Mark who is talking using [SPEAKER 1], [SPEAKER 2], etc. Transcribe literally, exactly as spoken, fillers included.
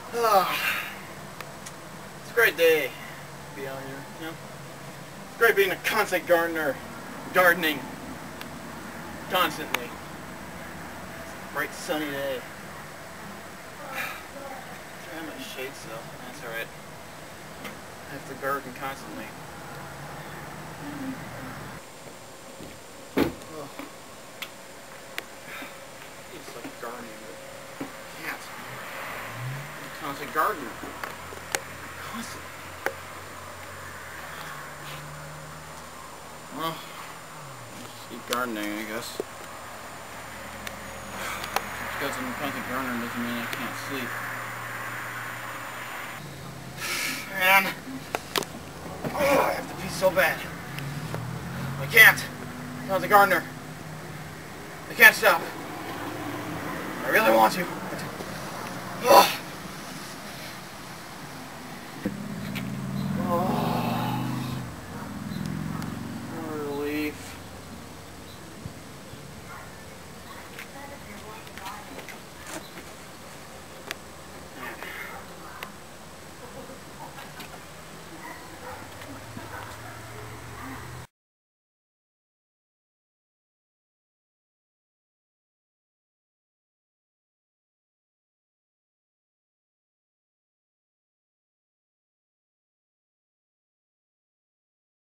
[SPEAKER 1] Oh, it's a great day to be out here, you know? It's great being a constant gardener, gardening, constantly. It's a bright sunny day. I have my shades though, that's alright. I have to garden constantly. Oh. It's like gardening, but I can't. Constant gardener. Constant. Well, just keep gardening, I guess. Just because I'm a constant gardener doesn't mean I can't sleep. Man. Oh, I have to pee so bad. I can't. I'm constant gardener. I can't stop. I really want to. But, oh.